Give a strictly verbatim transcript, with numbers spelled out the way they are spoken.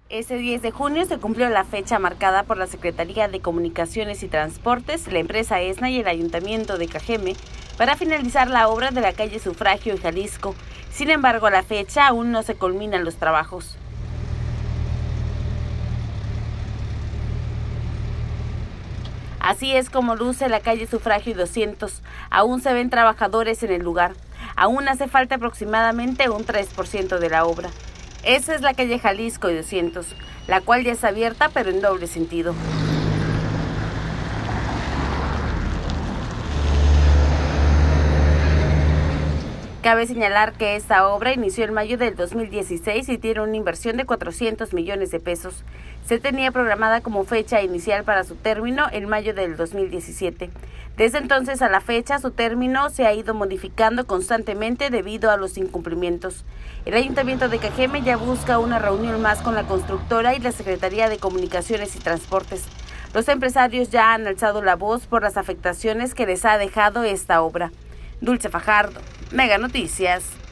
Este diez de junio se cumplió la fecha marcada por la Secretaría de Comunicaciones y Transportes, la empresa ESNA y el Ayuntamiento de Cajeme para finalizar la obra de la calle Sufragio en Jalisco. Sin embargo, a la fecha aún no se culminan los trabajos. Así es como luce la calle Sufragio y doscientos. Aún se ven trabajadores en el lugar. Aún hace falta aproximadamente un tres por ciento de la obra. Esa es la calle Jalisco y doscientos, la cual ya está abierta pero en doble sentido. Cabe señalar que esta obra inició en mayo del dos mil dieciséis y tiene una inversión de cuatrocientos millones de pesos. Se tenía programada como fecha inicial para su término en mayo del dos mil diecisiete. Desde entonces a la fecha, su término se ha ido modificando constantemente debido a los incumplimientos. El Ayuntamiento de Cajeme ya busca una reunión más con la constructora y la Secretaría de Comunicaciones y Transportes. Los empresarios ya han alzado la voz por las afectaciones que les ha dejado esta obra. Dulce Fajardo, Mega Noticias.